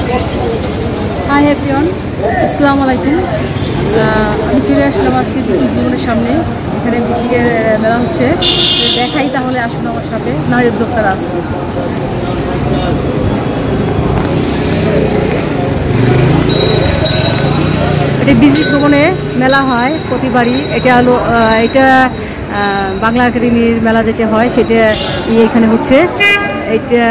Hi everyone, আসসালামু আলাইকুম। আমি চলে আসলাম আজকে বিচিক ভবনের সামনে। এখানে বিচিকের মেলা হচ্ছে, দেখাই তাহলে আসুন আমার সাথে। নারী উদ্যোক্তারা আছে। এটা বিচিক ভবনে মেলা হয় প্রতিবারই। এটা হলো বাংলা একাডেমির মেলা যেটা হয় সেটা এখানে হচ্ছে। এটা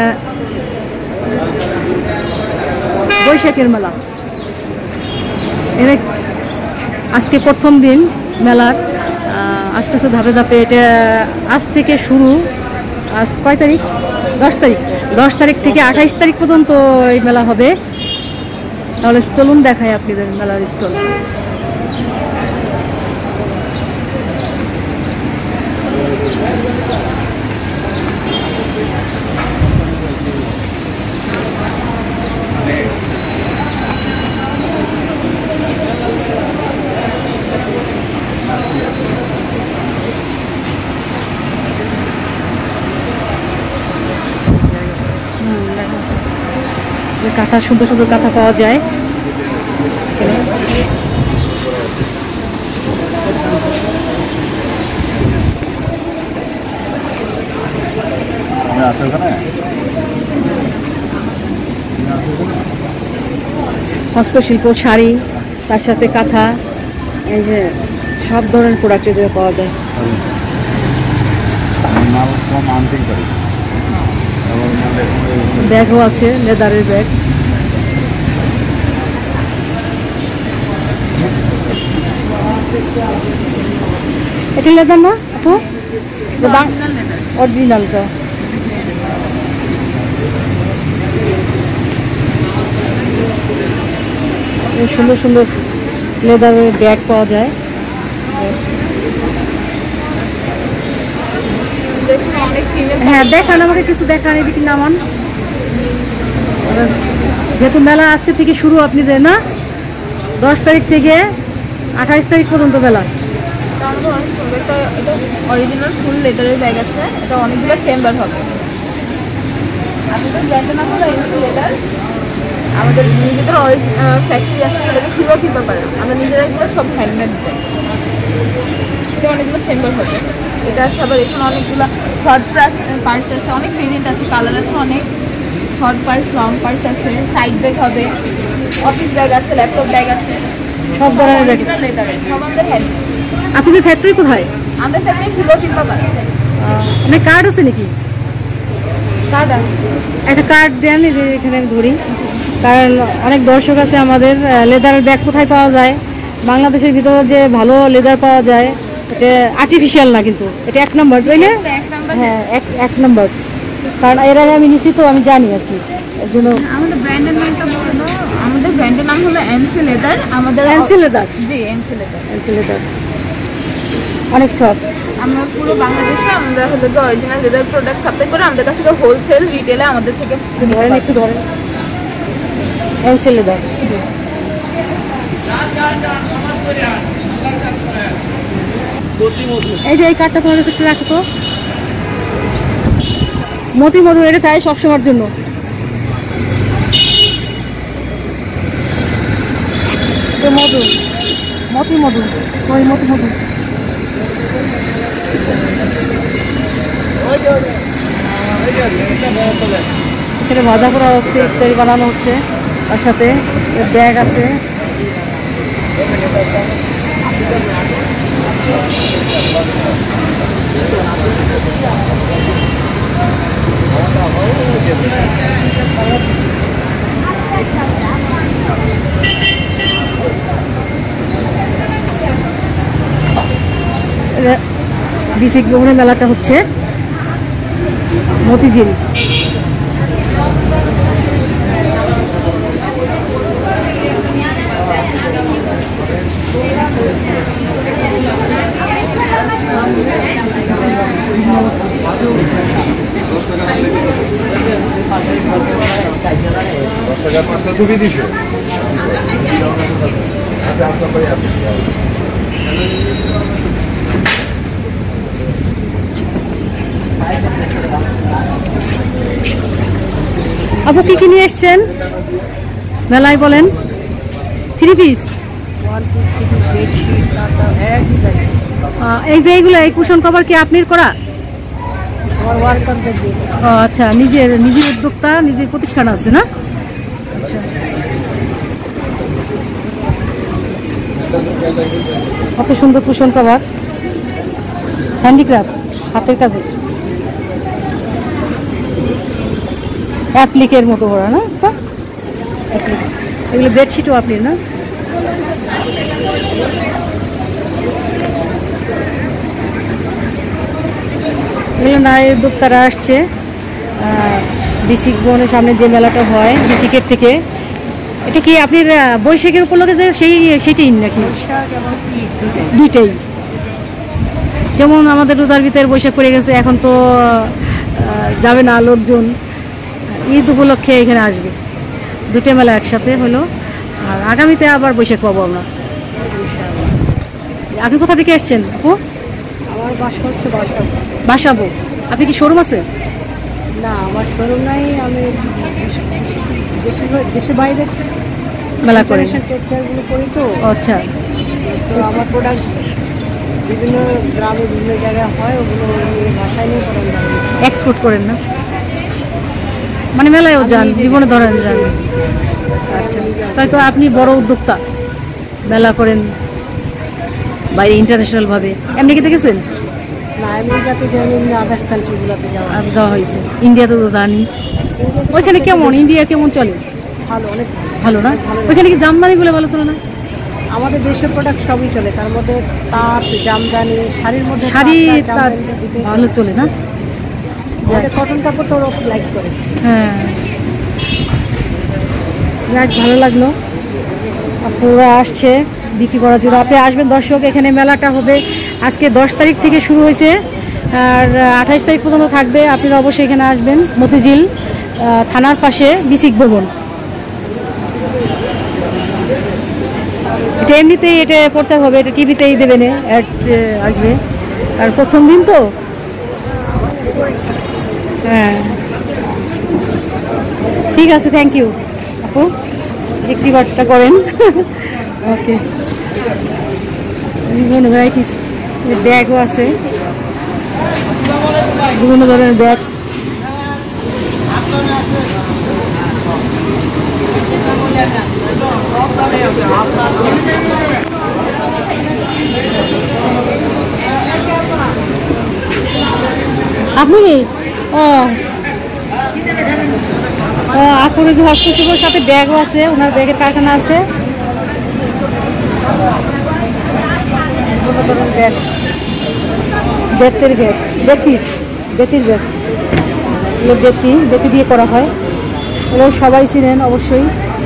বৈশাখের মেলা। আজকে প্রথম দিন মেলার। আস্তে আস্তে ধাপে ধাপে এটা আজ থেকে শুরু। আজ কয় তারিখ? 10 তারিখ। 10 তারিখ থেকে 28 তারিখ পর্যন্ত এই মেলা হবে। তাহলে চলুন দেখাই আপনাদের মেলার স্টল। কাঁথা, সুন্দর সুন্দর কাঁথা পাওয়া যায়। হস্তশিল্প, শাড়ি, তার সাথে কাঁথা, এই যে সব ধরনের প্রোডাক্ট পাওয়া যায়। ব্যাগও আছে, লেদারের ব্যাগ। এটা লেদার না আপু? অরিজিনালটা। সুন্দর সুন্দর লেদারের ব্যাগ পাওয়া যায়। হ্যাঁ দেখান আমাকে, কিছু দেখান, এদিকে নামান। যেহেতু মেলা আজকে থেকে শুরু আপনাদের, না 10 তারিখ থেকে 28 তারিখ পর্যন্ত মেলা। অরিজিনাল ফুল লেদারের ব্যাগ আছে। এটা অনেকগুলো চেম্বার হবে। আমাদের ব্র্যান্ডের নাম হলো এমসি লেদার। আমাদের নিজেদের ফ্যাক্টরি আছে, সেটাকে কিলো কিনতে পারে। আমরা নিজেরাই এগুলো সব হ্যান্ডমেড দেয়। এটা অনেকগুলো চেম্বার হবে। এটা আছে আবার এখানে অনেকগুলো শর্ট পার্স আছে, অনেক ভেরিয়েন্ট আছে, কালার আছে অনেক। শর্ট পার্স, লং পার্স আছে, সাইড ব্যাগ হবে, অফিস ব্যাগ আছে, ল্যাপটপ ব্যাগ আছে, সব ধরনের ব্যাগ। লেদারের সব আমাদের হ্যান্ডমেড। আপনাদের ফ্যাক্টরি কোথায়? আমাদের ফ্যাক্টরি কিলো কিনতে পারে। মানে কার্ড আছে নাকি? কার্ড আছে, একটা কার্ড দেন যে এখানে আমি ধরি, কারণ অনেক দর্শক আছে আমাদের। লেদারের ব্যাগ কোথায় পাওয়া যায়? বাংলাদেশের ভিতরে যে ভালো লেদার পাওয়া যায়, এটা আর্টিফিশিয়াল না, কিন্তু এটা 1 নম্বর, বুঝলে? হ্যাঁ, এক নম্বর। কারণ এর আগে আমি নিশ্চিত, আমি জানি আর কি, এর জন্য। আমাদের ব্র্যান্ডের নামটা বলে দাও। আমাদের ব্র্যান্ডের নাম হলো এমসি লেদার। আমাদের এমসি লেদার। জি, এমসি লেদার। এমসি লেদার অনেক সফট। আমরা পুরো বাংলাদেশে আমরা হলো যে অরিজিনাল লেদার প্রোডাক্ট সাপ্লাই করে। আমাদের কাছে হোলসেল, রিটেলে আমাদের থেকে ধরেন, একটু ধরেন। MC leather. এই যে এই কার্ডটা তোমার কাছে একটু রাখো তো। মতি মধু, এটা চাই সবসময়ের জন্য। মধু, মতি মধু, ওই মতি মধু। এখানে ভাজা করা হচ্ছে, ইত্যাদি বানানো হচ্ছে। তার সাথে ব্যাগ আছে। বিচিক ভবনের মেলাটা হচ্ছে মতিঝিল। ছবি দিছে আপু কি কি নিয়ে এসছেন? মেলায় বলেন 3 piece. One piece, three piece, bedsheet, তারপর ভ্যারাইটিস আছে। এই যে এইগুলো, এই কুশন কভার কি আপনার করা? আমার ওয়ার্কারদের দিয়ে। আচ্ছা, নিজের উদ্যোক্তা, নিজের প্রতিষ্ঠান আছে না? আচ্ছা, কত সুন্দর কুশন কভার, হ্যান্ডিক্রাফট, হাতের কাজে, অ্যাপ্লিকের মতো ওরা না? এগুলো বেডশিটও আপনি না? এগুলো নারী উদ্যোক্তারা আসছে বিসিক বনের সামনে যে মেলাটা হয় বিসিকের থেকে। এটা কি আপনার বৈশাখের উপলক্ষে যে সেইটাই নাকি? দুইটাই, যেমন আমাদের রোজার ভিতরে বৈশাখ পড়ে গেছে, এখন তো যাবে না লোকজন, ঈদ উপলক্ষে এখানে আসবে, দুটো মেলা একসাথে হলো। আর আগামীতে আবার বৈশাখ পাবো আমরা। আপনি কোথা থেকে এসছেন আপু? আমার বাসা হচ্ছে বাসাবো। আপনি কি শোরুম আছে? না, আমার শোরুম নাই। আমি দেশের বাইরে মেলা করে টেক্সটাইলগুলো করি তো। আচ্ছা, তো আমার প্রোডাক্ট বিভিন্ন গ্রামে বিভিন্ন জায়গায় হয়, ওগুলো বাসায় নিয়ে করেন এক্সপোর্ট করেন না? মানে মেলায়ও যান, বিভিন্ন ধরনের যান? আচ্ছা, তাই তো আপনি বড় উদ্যোক্তা, মেলা করেন বাইরে ইন্টারন্যাশনাল ভাবে। এমনি কি দেখেছেন? না, আমেরিকাতে জানি না, আদার্স কান্ট্রিগুলোতে যাওয়া হয়েছে। ইন্ডিয়াতে তো জানি। ওইখানে কেমন, ইন্ডিয়া কেমন চলে? ভালো, অনেক ভালো না? ওইখানে কি জামদানিগুলো ভালো চলে না? আমাদের দেশের প্রোডাক্ট সবই চলে, তার মধ্যে তাঁত, জামদানি, শাড়ির মধ্যে শাড়ি ভালো চলে না? কটন কাপড় তো লাইক করে। হ্যাঁ, যাক ভালো লাগলো। আপুরা আসছে বিক্রি করার জন্য। আপনি আসবেন দর্শক, এখানে মেলাটা হবে আজকে 10 তারিখ থেকে শুরু হয়েছে আর 28 তারিখ পর্যন্ত থাকবে। আপনারা অবশ্যই এখানে আসবেন, মতিঝিল থানার পাশে বিসিক ভবন। এটা এমনিতেই এটা প্রচার হবে, এটা টিভিতেই দেবেন, অ্যাড আসবে। আর প্রথম দিন তো, হ্যাঁ ঠিক আছে, থ্যাংক ইউ আপু, বিক্রি বার্তা করেন। ওকে, বিভিন্ন ভ্যারাইটিস ব্যাগও আছে, বিভিন্ন ধরনের ব্যাগ। আপনি কি আপুর যে হস্তশিল্পের সাথে ব্যাগও আছে, ওনার ব্যাগের কারখানা আছে। ব্যাগ, বেতের ব্যাগ, বেতির ব্যাগ, এগুলো বেতি দিয়ে করা হয়। এগুলো সবাই চিনেন অবশ্যই।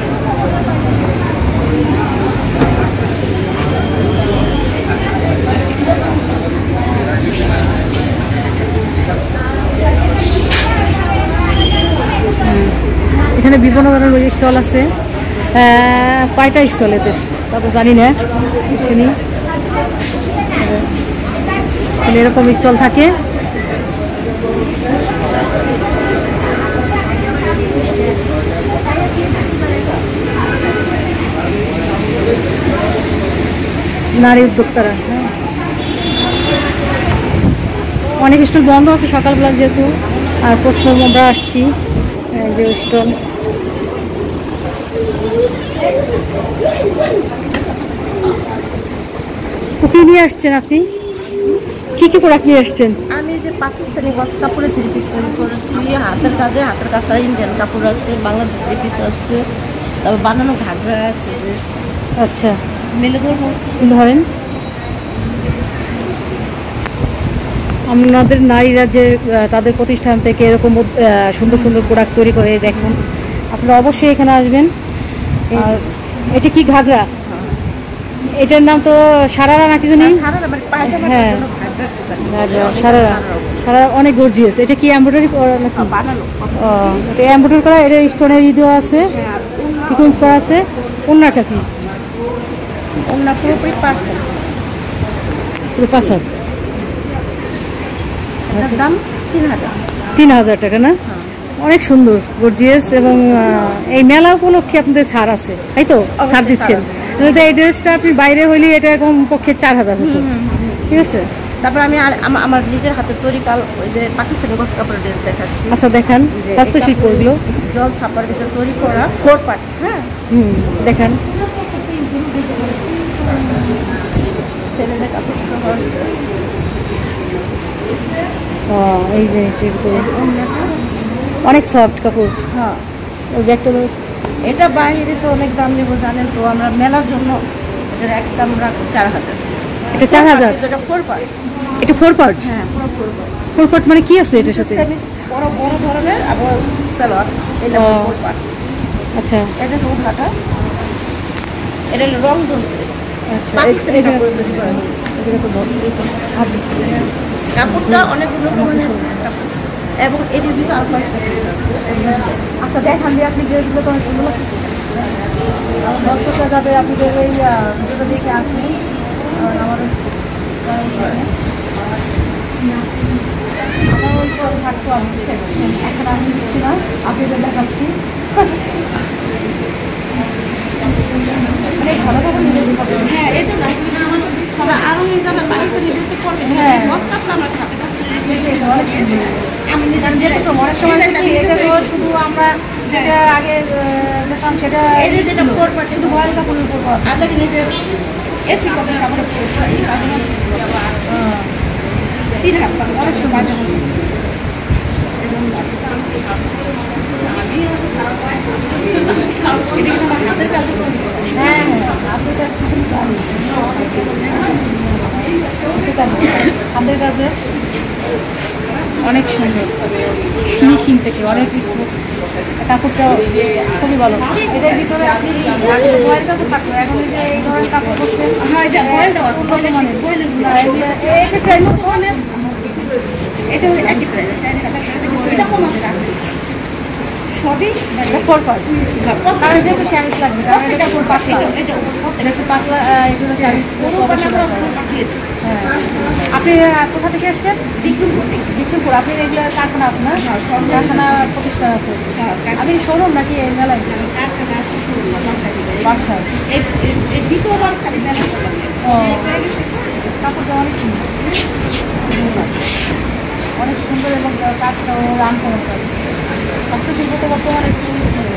এখানে বিভিন্ন ধরনের স্টল আছে। কয়টা স্টল এদের তারপর জানি না, এরকম স্টল থাকে। নারী উদ্যোক্তারা, অনেক স্টল বন্ধ আছে সকালবেলা যেহেতু, আর প্রথম আমরা আসছি যে স্টল। কি নিয়ে আসছেন আপনি? কি প্রোডাক্ট নিয়ে আসছেন? আমি যে পাকিস্তানি গস কাপড়ের 3 পিস তৈরি করেছি, হাতের কাজে, হাতের কাছে ইন্ডিয়ান কাপড় আছে, বাংলাদেশের 3 পিস আছে, তারপর বানানো ঘাগরা আছে। আচ্ছা, মেলে ধরবো, ধরেন। আমাদের নারীরা যে তাদের প্রতিষ্ঠান থেকে এরকম সুন্দর সুন্দর প্রোডাক্ট তৈরি করে, দেখুন আপনারা অবশ্যই এখানে আসবেন। আর এটা কি ঘাগরা? এটার নাম তো সারারা নাকি জানি? হ্যাঁ, সারারা অনেক গর্জিয়াস। এটা কি এমব্রয়ডারি নাকি? এটা এমব্রয়ডারি করা, এটা স্টোনের দেওয়া আছে, সিকোয়েন্স করা আছে। ওন্নাটা কি? ওন্না পুরোপুরি পার্সেল, পুরো পার্সেল। দাম 3000 3000 টাকা না? অনেক সুন্দর গর্জিয়াস। এবং এই মেলা উপলক্ষে আপনাদের ছাড় আছে, তাই তো? ছাড় দিচ্ছেন। তাহলে এই ড্রেসটা আপনি বাইরে হইলে এটা কম পক্ষে 4000 হতো, ঠিক আছে? তারপর আমি আমার নিজের হাতে তৈরি ওই যে পাকিস্তানি গস কাপড়ের ড্রেস দেখাচ্ছি। আচ্ছা দেখান, হস্তশিল্প এগুলো জল ছাপার ভিতরে তৈরি করা 4 পার্ট। হ্যাঁ দেখান। ছেলেদের কাপড় সহ আছে। এই যে অনেক সফট কাপড়। হ্যাঁ ওই ব্যাগটা এটা বাইরে তো অনেক দাম নেবো জানেন তো, আমরা মেলার জন্য এটার একদম রাখি 4000। এটা 4000? এটা 4 পার্ট। এটা 4 পার্ট? হ্যাঁ পুরো 4 পার্ট। 4 পার্ট মানে কি আছে এটার সাথে? বড় বড় ধরনের আবার সালোয়ার, এটা 4 পার্ট। আচ্ছা এটা খুব হাতা, এটা হলো রং জোন। আচ্ছা পাকিস্তানি কাপড় তৈরি করা হয়। কাপড়টা অনেকগুলো ধরনের কাপড় এবং এটির ভিতরে আরো কয়েকটা পিস আছে। আচ্ছা দেখান যে আপনি ড্রেসগুলো তো অনেক সুন্দর লাগছে। দর্শকরা যাতে আপনাদের এই ভিডিওটা দেখে আসেন, আমাদের আমার ওই সব থাকতো। আমি এখন আমি দিচ্ছি না, আপনাদের দেখাচ্ছি। অনেক ভালো কাপড় নিয়ে যেতে হবে। হ্যাঁ এটা না সবাই আরো নিয়ে যাবে পাকিস্তানি ড্রেসে করবে। হ্যাঁ বস্তাটা আমরা খাতে অনেক সুন্দর। আমি যেরকম অনেক সময় দেখি এটা তো শুধু আমরা যেটা আগে দেখতাম সেটা যেটা 4 পার্ট শুধু ভয়েল কাপড়ের উপর আলাদা নিচে এসি কাপড় কাপড় 3 হাত অনেক সুন্দর। হাতের কাজ। হ্যাঁ হাতের কাজ হাতের কাজে অনেক সুন্দর, ফিনিশিং থেকে অনেক স্মুথ। কাপড়টা খুবই ভালো। এটার ভিতরে আপনি ভয়ের কাছে থাকলো, এখন যে এই ধরনের কাপড় করছে এটা একই প্রাইস, এটা কম আছে সবই 4 পার্ট। কারণ যেহেতু স্যামিস লাগবে, কারণ এটা খুব পাতলা, এটা একটু পাতলা, এগুলো স্যামিস। হ্যাঁ আপনি কোথা থেকে আসছেন? বিক্রমপুর। আপনি এগুলো কারখানা আছে না? কারখানা প্রতিষ্ঠান আছে। আপনি শোরুম নাকি এই মেলায়? বাসায় কাপড়টা অনেক সুন্দর, অনেক সুন্দর এবং কাজটাও রান করার কাজ। হস্তশিল্প তো বর্তমানে একটু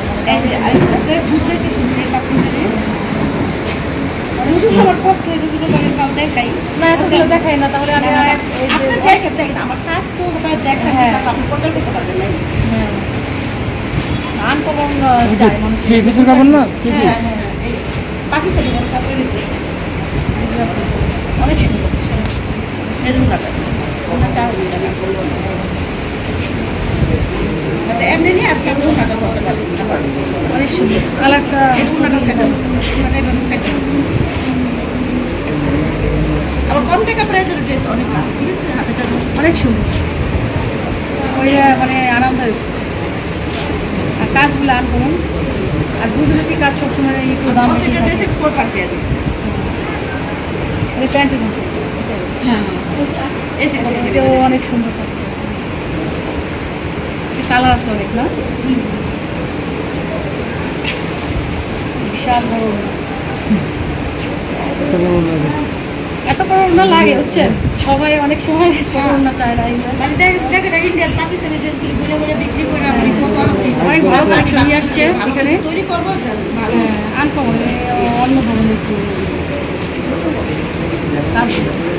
দেখাই না, এতগুলো দেখাই না। তাহলে আমি আমার কাজ তো দেখা আনকমন না পাকিস্তানি অনেক সুন্দর মেরুন কালার, ওটা 4000 টাকা। এমনি নিয়ে আজকে মেরুন কালার করতে পারবেন, অনেক সুন্দর কালারটা। আবার কম টাকা প্রাইসের ড্রেস অনেক আছে, ঠিক আছে? হাতেটা অনেক সুন্দর, ওই মানে আরামদায়ক। আর কাজগুলো আনকমন। আর গুজরাটি কাজ সবসময় একটু দাম বেশি। ড্রেসে 4 পার্ট দেওয়া দিচ্ছে। প্যান্টের মধ্যে হ্যাঁ এটাও অনেক সুন্দর। কালার আছে অনেক না? বিশাল বড়, এত বড় ওড়না লাগে হচ্ছে। সবাই অনেক সময় ছোট ওড়না চায় না। মানে ইন্ডিয়ান পাকিস্তানি ড্রেসগুলি ঘুরে ঘুরে বিক্রি করে অনেক ভালো কালেকশন নিয়ে আসছে এখানে। তৈরি করবো আনকমন, অন্য ধরনের কাজ।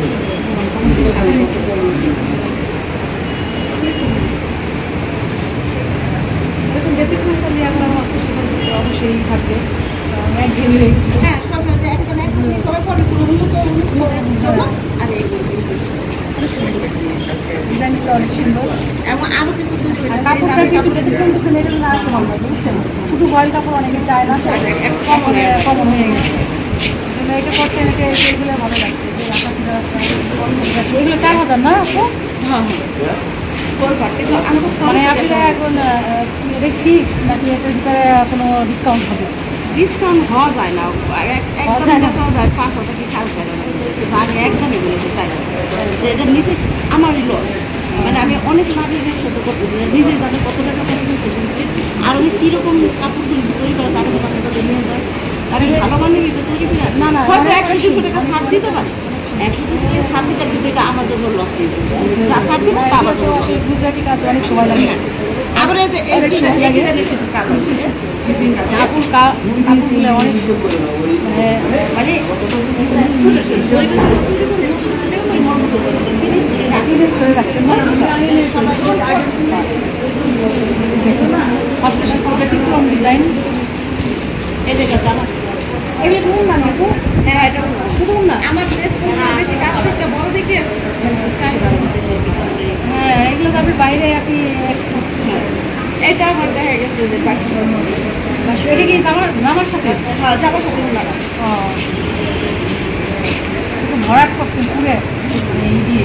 দেখুন ব্যতিক্রম করলে আপনার হস্তশিল্প অবশ্যই থাকবে। একঘেয়েমি হয়ে গেছে। হ্যাঁ সব সবাই পরে পুরো উন্নত আর ডিজাইনটা অনেক সুন্দর এবং আরো কিছু কাপড়টা কিন্তু ব্যতিক্রম কিছু মেটেল না, একটু ভালো লাগে বুঝছেন। শুধু ভয়েল কাপড় অনেকে চায় না, কমন হয়ে গেছে। এটা করছে এটাকে, এগুলো ভালো লাগছে। এগুলো 4000 না আপু? হ্যাঁ মানে আপনারা এখন এটা ফিক্স নাকি এটার ভিতরে কোনো ডিসকাউন্ট হবে? ডিসকাউন্ট হওয়া যায় না, একদম 5,000 কি 4,500 একদম এগুলো চাই না। এটার নিচে আমারই লস। মানে আমি অনেক নারীর সাথে করতেছি নিজের জানে কত টাকা করতেছি আর আমি কীরকম কাপড়গুলো তৈরি করা টাকা টাকা নিয়ে যায় আর ভালো মানে কিন্তু তৈরি করে না না হয়তো 100-200 টাকা ছাড় দিতে পারে 100-200 টাকা ছাড় দিতে কিন্তু এটা আমার জন্য লস যা ছাড় দিব তা আমার জন্য আসলে গুজরাটি কাজ অনেক সময় লাগে আবার এই যে অনেক সময় লাগে কাজ আছে কাপড়গুলো অনেক মানে জিনিস করে রাখছেন না আজকে শুধু ব্যতিক্রম ডিজাইন এই যে জামা এগুলো ধরুন না দেখো হ্যাঁ এটা শুধু না আমার ড্রেস বেশি কাজ করতে বড় দেখে চাহিদার মধ্যে সে হ্যাঁ এগুলো তো আপনি বাইরে আপনি এটা আমার দেখা গেছে যে 500 মধ্যে এটা কি জামার সাথে হ্যাঁ জামার সাথে লাগা ভরাট করছেন পুরে এই দিয়ে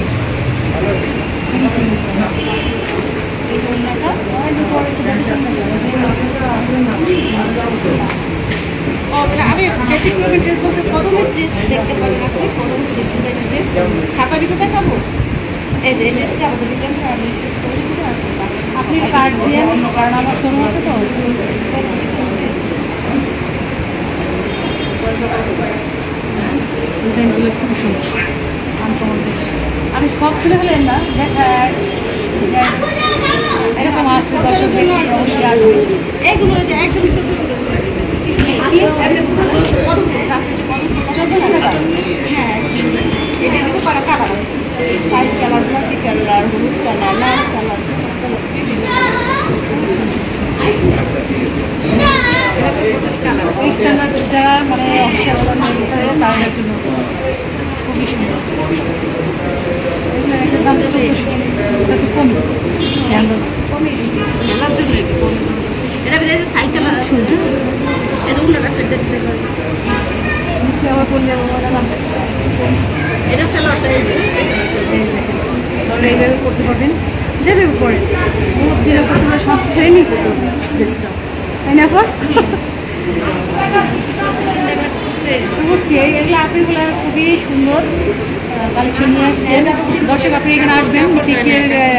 আমি ব্যতিক্রমী ড্রেস বলতে কদমের ড্রেস দেখতে পারেন আপনি কদমের ডিজাইনের ড্রেস সাদা ভিতরে দেখাবো এই যে ড্রেসটা আমাদের রিটার্ন আপনি কার্ড দিয়ে কারণ আমার শোরুম আছে তো ডিজাইনগুলো খুব সুন্দর আনকমন আমি সব তুলে ফেলেন না দেখা এরকম আছে দর্শক দেখি অবশ্যই আসবে এগুলো যে একদম হ্যাঁ এটা কিন্তু কালার কালার আছে সাইড কালার মাটি কালার হলুদ কালার লাল কালার স্ট্যান্ডার্ডটা মানে তার জন্য খুবই সুন্দর একটা দাম একটু কম মেলার জন্য এটা বেজায় সাইড কালার আছে এটা উল্টা সাইড দিতে পারে নিচে আবার করলে এটা সালোয়ারটা তাহলে এইভাবে করতে পারবেন যেভাবে করেন যেভাবে করতে পারে সব ছেড়ে নিয়ে করতে হবে ড্রেসটা তাই না পর বুঝছি এগুলো আপনিগুলো খুবই সুন্দর কালেকশন নিয়ে আসছেন দর্শক আপনি এখানে আসবেন সিকের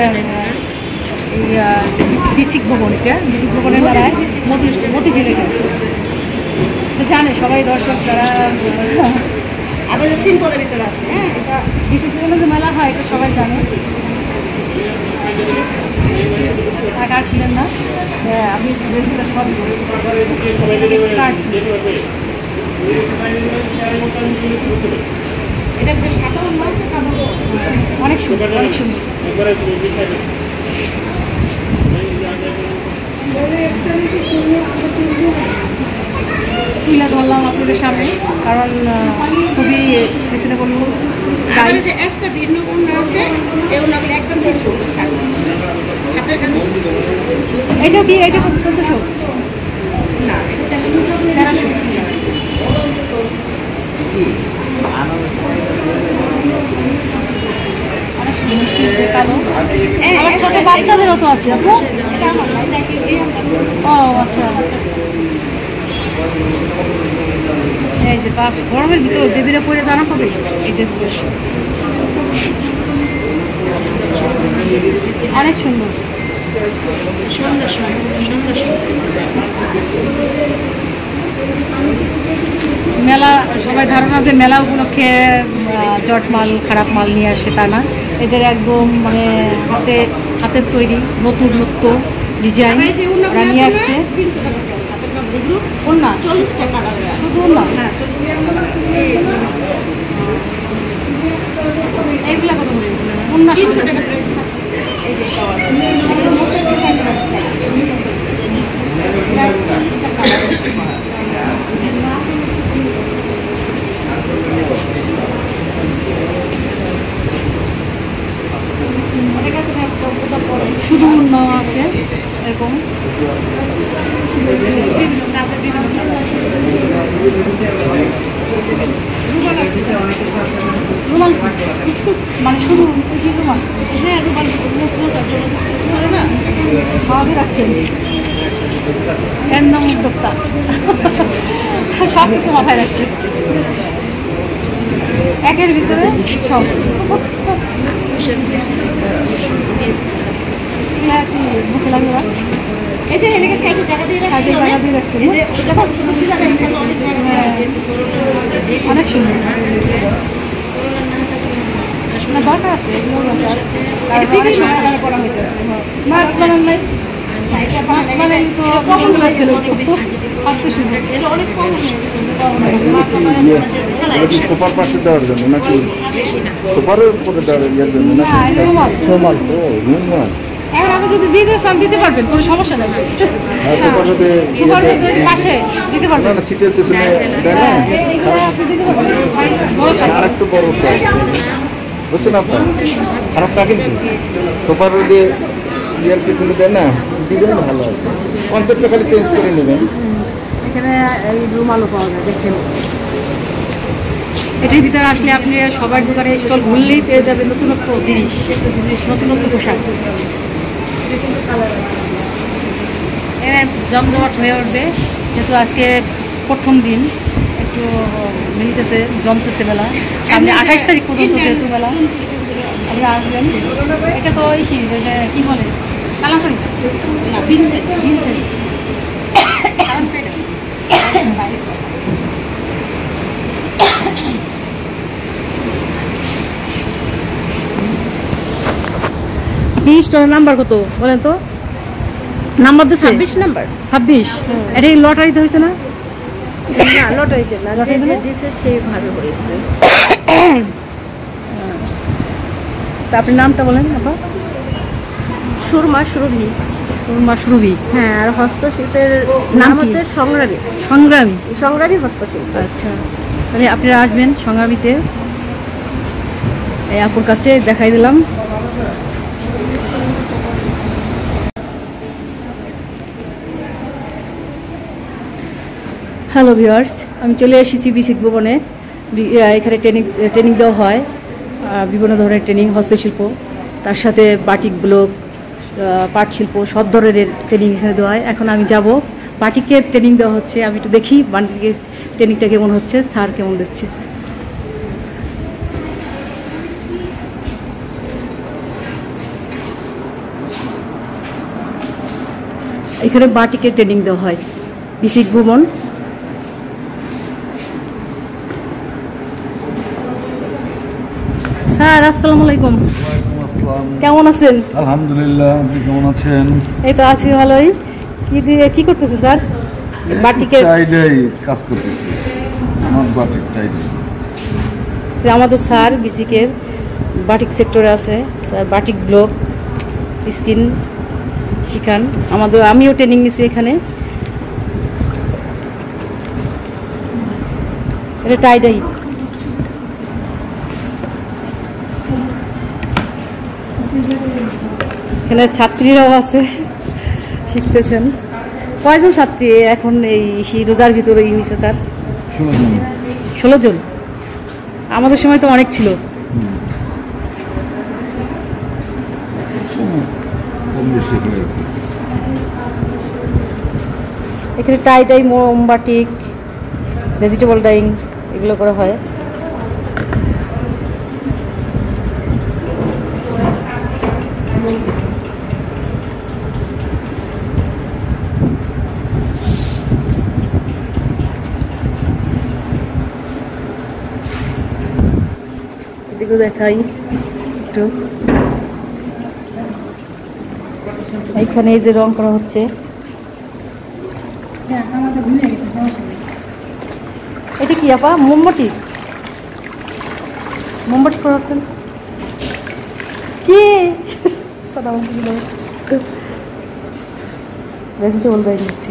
বিসিক ভবন এটা বিসিক ভবনের বেলায় মতিঝিল এটা জানে সবাই দর্শক যারা আমাদের সিম্পলের ভিতরে আছে হ্যাঁ এটা বিসিক ভবনের যে মেলা হয় এটা সবাই জানে টাকা কিনেন না আপনি ড্রেসটা সব এটা যে সাধারণ আছে তা অনেক সুন্দর অনেক সুন্দর তুলে ধরলাম আপনাদের সামনে কারণ খুবই রিজনেবল আমাদের যে এক্সট্রা ভিন্ন কোনটা আছে এই ওনাগুলো একদম ভিন্ন হাতের কাছে এটা কি এটা কত 1400 না এটা 1300 ছোট বাচ্চাদেরও তো আছে আপু ও আচ্ছা এই যে গরমের ভিতরে বেবিরা পরে জানা পাবে এই ড্রেসগুলো অনেক সুন্দর সুন্দর সুন্দর মেলা সবাই ধারণা যে মেলা উপলক্ষে জট মাল খারাপ মাল নিয়ে আসে তা না এদের একদম মানে হাতের তৈরি নতুন ডিজাইন নিয়ে আসছে না 40 টাকা শুধু না এইগুলা কত না 300 টাকা এই যে শুধু উন্নয় আছে এরকম রুমাল মানে শুধু কি রুমাল হ্যাঁ রুমাল সবই রাখছেন এর নাম উদ্যোক্তা সব কিছু মাথায় রাখছে একের ভিতরে সব এগুলা কি বুকে লাগবে না? এই যে এদিকে সাইডে জায়গা দিয়ে রাখছি, সাইডে জায়গা দিয়ে রাখছেন না? এই যে ওটা ভালো সুন্দর জায়গা, এখানে অনেক জায়গা আছে। অনেক সুন্দর। না দরকার আছে, এগুলো দরকার। এটা বিভিন্ন কালার করা হইতেছে। মাছ বানান নাই? মাছ বানাইলে তো কমগুলো আছে হস্তশিল্প। এটা অনেক কম হয়ে গেছে। এটা কি সোফার পাশে দেওয়ার জন্য নাকি সোফারের উপরে দেওয়ার ইয়ের জন্য না, এটা রুমাল। রুমাল ও রুমাল এখন আপনি যদি দিতে চান দিতে পারবেন, কোনো সমস্যা নেই। সোফার মধ্যে সুপার মধ্যে ওই যে পাশে দিতে পারবেন। না সিটের পেছনে দেয় না এইগুলো আপনি দিতে পারবেন। বড় সাইজ। আর একটু বড় সাইজ বুঝছেন আপনার খারাপ না কিন্তু সোফার মধ্যে ইয়ের পেছনে দেয় না ডিজাইন ভালো আছে কনসেপ্টটা খালি চেঞ্জ করে নেবেন এখানে এই রুমালও পাওয়া যায়, দেখেন। এটির ভিতরে আসলে আপনি সবার দোকানে স্টল ঘুরলেই পেয়ে যাবেন নতুনত্ব জিনিস, নতুনত্ব পোশাক। জমজমাট হয়ে উঠবে, যেহেতু আজকে প্রথম দিন একটু মিলতেছে, জমতেছে মেলা। সামনে 28 তারিখ পর্যন্ত যেহেতু মেলা, আপনি আসবেন। এটা তো ওই কি বলে কালামকারি না, বিনসেট। স্টলের নাম্বার কত বলেন তো? নাম্বার দিচ্ছে 26 নাম্বার। 26। এটা কি লটারিতে হয়েছে না? না লটারিতে না, যে লটারিতে না? দিছে সেই ভালো হয়েছে। তা আপনি নামটা বলেন আপা। সুরমা সুরভি। মাশরুবি। হ্যাঁ, আর হস্তশিল্পের নাম নাম কি? হচ্ছে সংগ্রামী। সংগ্রামী। সংগ্রামী হস্তশিল্প। আচ্ছা, তাহলে আপনারা আসবেন সংগ্রামীতে। এই আপুর কাছে দেখাই দিলাম। হ্যালো ভিউয়ার্স, আমি চলে এসেছি বিসিক ভবনে। এখানে ট্রেনিং দেওয়া হয়, বিভিন্ন ধরনের ট্রেনিং, হস্তশিল্প, তার সাথে বাটিক ব্লক, পাট শিল্প, সব ধরনের ট্রেনিং এখানে দেওয়া হয়। এখন আমি যাব, বাটিকের ট্রেনিং দেওয়া হচ্ছে, আমি একটু দেখি বাটিকের ট্রেনিংটা কেমন হচ্ছে, স্যার কেমন দিচ্ছে। এখানে বাটিকের ট্রেনিং দেওয়া হয়, বিসিক ভবন। স্যার আসসালামু আলাইকুম, কেমন আছেন? আলহামদুলিল্লাহ, আপনি কেমন আছেন? এই তো আছি ভালোই। কি করতেছে স্যার? বাটিকের টাইডাই কাজ করতেছি, আমার বাটিক টাইডাই। আমাদের স্যার বিসিকের বাটিক সেক্টরে আছে, স্যার বাটিক ব্লক স্কিন শিখান আমাদের। আমিও ট্রেনিং নিছি এখানে। এটা টাইডাই। এখানে ছাত্রীরাও আছে, শিখতেছেন। কয়জন ছাত্রী এখন এই রোজার ভিতরে হয়েছে স্যার? 16 জন। আমাদের সময় তো অনেক ছিল। এখানে টাই মোমবাটিক, ভেজিটেবল ডাইং এগুলো করা হয়। এদিকেও দেখাই একটু। এইখানে এই যে রং করা হচ্ছে, এটা কি আপা? মোমবাতি। মোমবাতি করা হচ্ছে কি? কথা বলছিল, ভেজিটেবল গাড়ি হচ্ছে।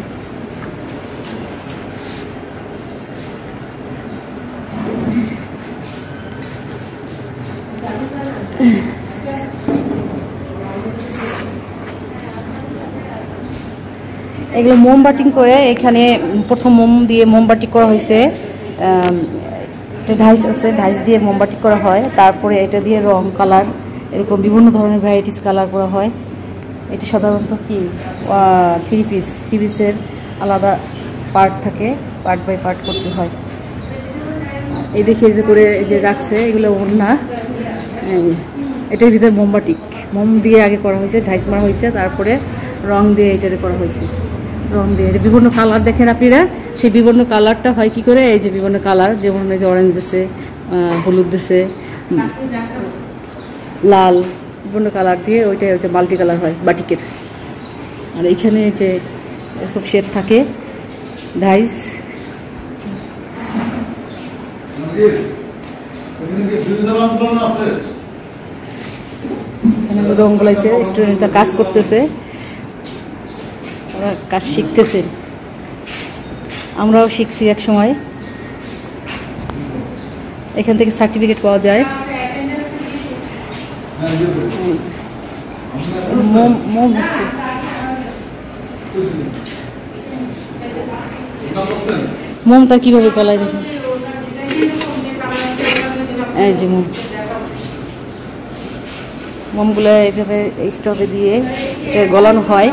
এগুলো মোমবাটিং করে, এখানে প্রথম মোম দিয়ে মোমবাটি করা হয়েছে। এটা ঢাইস আছে, ঢাইস দিয়ে মোমবাটি করা হয়। তারপরে এটা দিয়ে রং কালার, এরকম বিভিন্ন ধরনের ভ্যারাইটিস কালার করা হয়। এটা সাধারণত কি 3 পিসের আলাদা পার্ট থাকে, পার্ট বাই পার্ট করতে হয়। এই দেখে যে করে এই যে রাখছে, এগুলো ওড়না, এটার ভিতরে মোমবাটিক। মোম দিয়ে আগে করা হয়েছে, ঢাইস মারা হয়েছে, তারপরে রং দিয়ে এটারে করা হয়েছে। রং দিয়ে এটা বিভিন্ন কালার দেখেন আপনারা, সেই বিভিন্ন কালারটা হয় কি করে, এই যে বিভিন্ন কালার, যেমন এই যে অরেঞ্জ দিছে, হলুদ দিছে, লাল, বিভিন্ন কালার দিয়ে ওইটাই হচ্ছে মাল্টি কালার হয় বাটিকের। আর এইখানে যে এরকম শেড থাকে ঢাইস, এখানে রং গুলাইছে, স্টুডেন্টরা কাজ করতেছে, ওরা কাজ শিখতেছে, আমরাও শিখছি এক সময়। এখান থেকে সার্টিফিকেট পাওয়া যায়। মোম মোম হচ্ছে মোমটা কিভাবে গলায় দেখুন, এই যে মোম, মোমগুলো এইভাবে স্টোভে দিয়ে এটা গলানো হয়।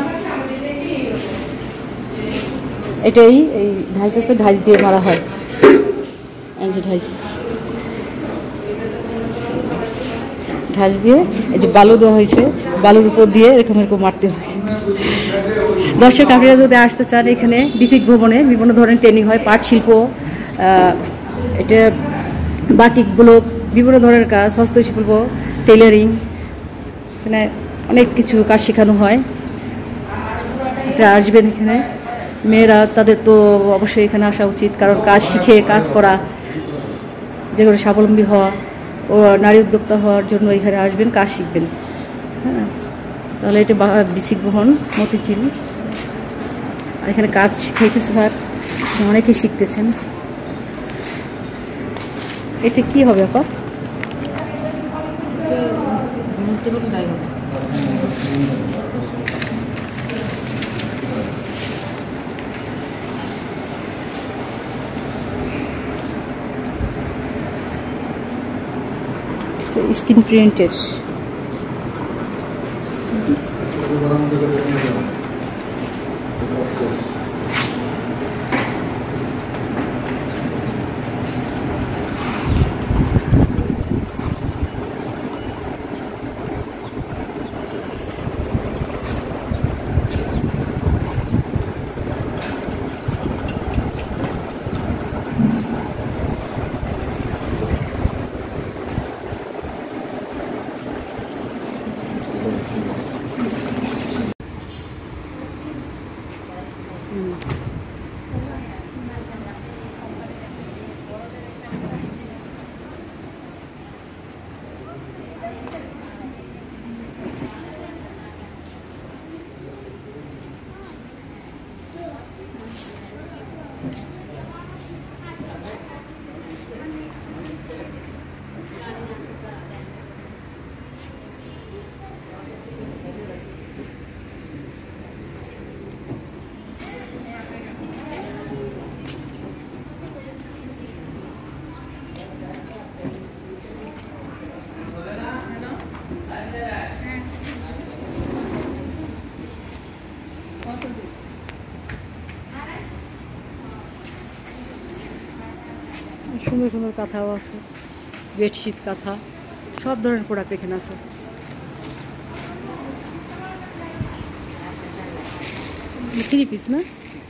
এটাই এই ঢাইস আছে, ঢাইস দিয়ে মারা হয়। এই যে ঢাইস, ঢাইস দিয়ে এই যে বালু দেওয়া হয়েছে, বালুর উপর দিয়ে এরকম এরকম মারতে হয়। দর্শক আপনারা যদি আসতে চান, এখানে বিসিক ভবনে বিভিন্ন ধরনের ট্রেনিং হয়, পাট শিল্প, এটা বাটিকগুলো, বিভিন্ন ধরনের কাজ, হস্তশিল্প, টেলারিং, এখানে অনেক কিছু কাজ শেখানো হয়। আপনারা আসবেন এখানে, মেয়েরা তাদের তো অবশ্যই এখানে আসা উচিত, কারণ কাজ শিখে কাজ করা, যেগুলো স্বাবলম্বী হওয়া ও নারী উদ্যোক্তা হওয়ার জন্য এখানে আসবেন, কাজ শিখবেন। হ্যাঁ, তাহলে এটা বিসিক ভবন মতিঝিল। আর এখানে কাজ শিখাইতেছে স্যার, অনেকে শিখতেছেন। এটা কি হবে আপা? স্ক্রিন প্রিন্টের সুন্দর সুন্দর কাঁথাও আছে, বেডশিট, কাঁথা, সব ধরনের প্রোডাক্ট এখানে আছে। থ্রি পিস না,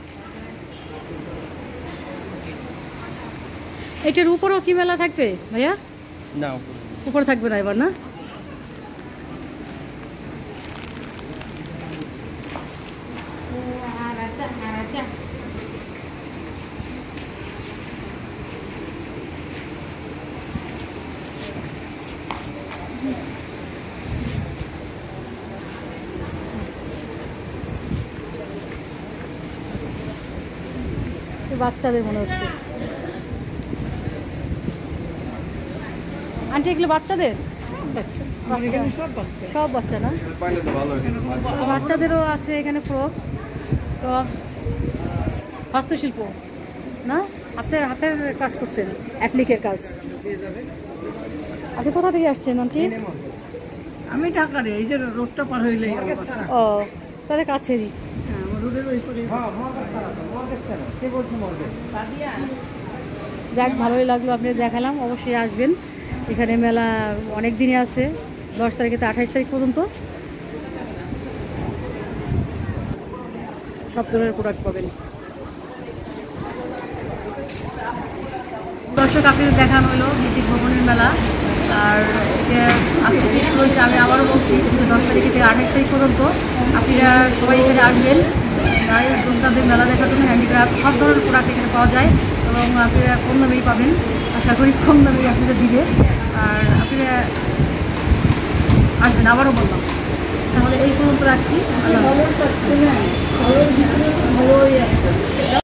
এটার উপরেও কি মেলা থাকবে ভাইয়া? না, উপরে থাকবে না এবার, না? বাচ্চাদের মনে হচ্ছে। আন্টি এগুলো বাচ্চাদের? সব বাচ্চা না, বাচ্চাদেরও আছে এখানে ফ্রক, টপ, হস্তশিল্প না? আপনার হাতের কাজ করছেন, অ্যাপ্লিকের কাজ। আপনি কোথা থেকে আসছেন আন্টি? আমি ঢাকারে, এই যে রোডটা পার হইলে। ও, তাদের কাছেরই। যাক, ভালোই লাগলো, আপনি দেখালাম, অবশ্যই আসবেন। এখানে মেলা অনেক দিনই আছে, 10 তারিখ থেকে 28 তারিখ পর্যন্ত সব ধরনের প্রোডাক্ট পাবেন। দর্শক আপনাদের দেখানো হলো বিসি ভবনের মেলা। আর আজকে কি শুরু হয়েছে আমি আবারও বলছি যে 10 তারিখ থেকে 28 তারিখ পর্যন্ত আপনারা সবাই এখানে আসবেন তাদের মেলা দেখার জন্য। হ্যান্ডিক্রাফট সব ধরনের প্রোডাক্ট এখানে পাওয়া যায় এবং আপনারা কম দামেই পাবেন, আশা করি কম দামেই আপনাদের দিবে। আর আপনারা আসবেন, আবারও বললাম। তাহলে এই পর্যন্ত রাখছি। আল্লাহ হাফেজ।